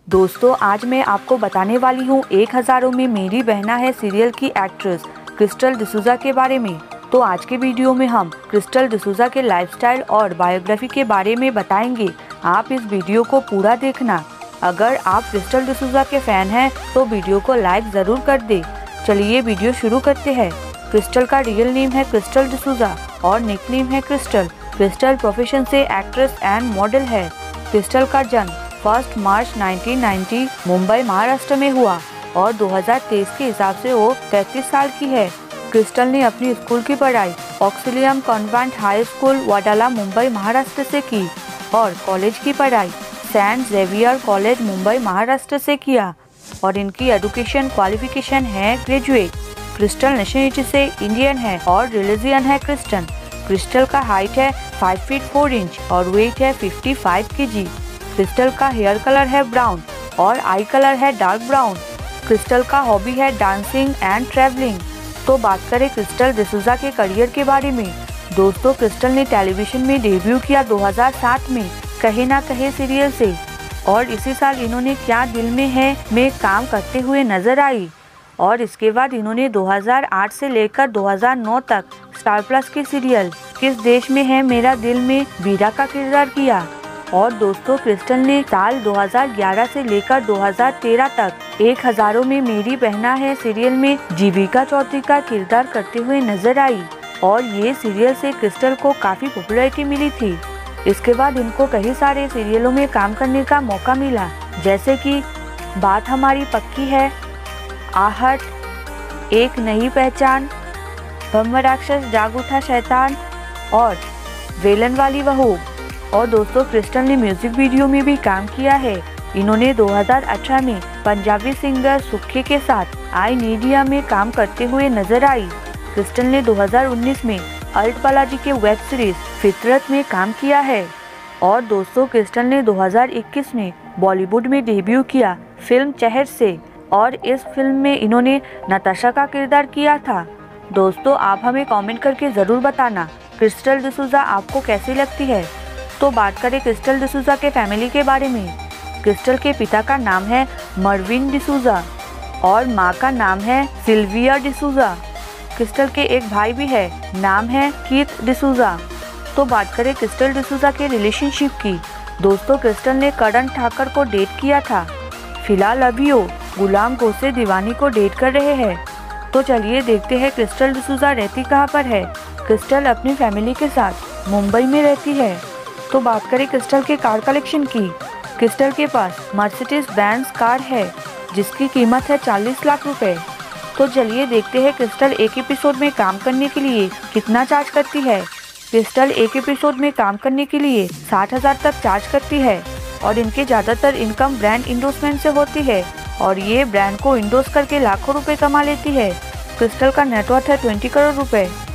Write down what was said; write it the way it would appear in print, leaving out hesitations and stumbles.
दोस्तों आज मैं आपको बताने वाली हूँ एक हज़ारों में मेरी बहना है सीरियल की एक्ट्रेस क्रिस्टल डिसूजा के बारे में। तो आज के वीडियो में हम क्रिस्टल डिसूजा के लाइफस्टाइल और बायोग्राफी के बारे में बताएंगे। आप इस वीडियो को पूरा देखना। अगर आप क्रिस्टल डिसूजा के फैन हैं तो वीडियो को लाइक ज़रूर कर दे। चलिए वीडियो शुरू करते हैं। क्रिस्टल का रियल नेम है क्रिस्टल डिसूजा और निकनेम है क्रिस्टल। क्रिस्टल प्रोफेशन से एक्ट्रेस एंड मॉडल है। क्रिस्टल का जन्म 1 मार्च 1990 मुंबई महाराष्ट्र में हुआ और 2023 के हिसाब से वो 33 साल की है। क्रिस्टल ने अपनी स्कूल की पढ़ाई Auxilium convent high school Wadala Mumbai Maharashtra से की और कॉलेज की पढ़ाई Saint Xavier college Mumbai Maharashtra से किया और इनकी एजुकेशन क्वालिफिकेशन है ग्रेजुएट। क्रिस्टल नेशनलिटी से इंडियन है और रिलीजन है क्रिश्चियन। क्रिस्टल का हाइट है 5 फीट 4 इंच और वेट है 55 kg। क्रिस्टल का हेयर कलर है ब्राउन और आई कलर है डार्क ब्राउन। क्रिस्टल का हॉबी है डांसिंग एंड ट्रैवलिंग। तो बात करें क्रिस्टल डिसूजा के करियर के बारे में। दोस्तों क्रिस्टल ने टेलीविजन में डेब्यू किया 2007 में कहीं ना कहीं सीरियल से और इसी साल इन्होंने क्या दिल में है में काम करते हुए नजर आई और इसके बाद इन्होंने 2008 से लेकर 2009 तक स्टार प्लस के सीरियल किस देश में है मेरा दिल में वीरा का किरदार किया। और दोस्तों क्रिस्टल ने साल 2011 से लेकर 2013 तक एक हज़ारों में मेरी बहना है सीरियल में जीविका चौधरी का किरदार करते हुए नजर आई और ये सीरियल से क्रिस्टल को काफी पॉपुलैरिटी मिली थी। इसके बाद इनको कई सारे सीरियलों में काम करने का मौका मिला जैसे कि बात हमारी पक्की है, आहट, एक नई पहचान, ब्रह्म राक्षस जाग उठा शैतान और वेलन वाली बहू। और दोस्तों क्रिस्टल ने म्यूजिक वीडियो में भी काम किया है। इन्होंने 2018 में पंजाबी सिंगर सुखे के साथ आई नीडिया में काम करते हुए नजर आई। क्रिस्टल ने 2019 में अल्ट बालाजी के वेब सीरीज फितरत में काम किया है। और दोस्तों क्रिस्टल ने 2021 में बॉलीवुड में डेब्यू किया फिल्म चहर से और इस फिल्म में इन्होंने नताशा का किरदार किया था। दोस्तों आप हमें कमेंट करके ज़रूर बताना क्रिस्टल डिसूजा आपको कैसी लगती है। तो बात करें क्रिस्टल डिसूजा के फैमिली के बारे में। क्रिस्टल के पिता का नाम है मर्विन डिसूजा और माँ का नाम है सिल्विया डिसूजा। क्रिस्टल के एक भाई भी है, नाम है कीथ डिसूजा। तो बात करें क्रिस्टल डिसूजा के रिलेशनशिप की। दोस्तों क्रिस्टल ने करण ठाकर को डेट किया था। फिलहाल अभी वो गुलाम गोसे दीवानी को डेट कर रहे हैं। तो चलिए देखते हैं क्रिस्टल डिसूजा रहती कहाँ पर है। क्रिस्टल अपनी फैमिली के साथ मुंबई में रहती है। तो बात करें क्रिस्टल के कार कलेक्शन की। क्रिस्टल के पास मर्सिडीज बेंज कार है जिसकी कीमत है 40 लाख रुपए। तो चलिए देखते हैं क्रिस्टल एक एपिसोड में काम करने के लिए कितना चार्ज करती है। क्रिस्टल एक एपिसोड में काम करने के लिए 60,000 तक चार्ज करती है और इनके ज़्यादातर इनकम ब्रांड इंडोर्समेंट से होती है और ये ब्रांड को इंडोर्स करके लाखों रुपए कमा लेती है। क्रिस्टल का नेटवर्थ है 20 करोड़ रुपए।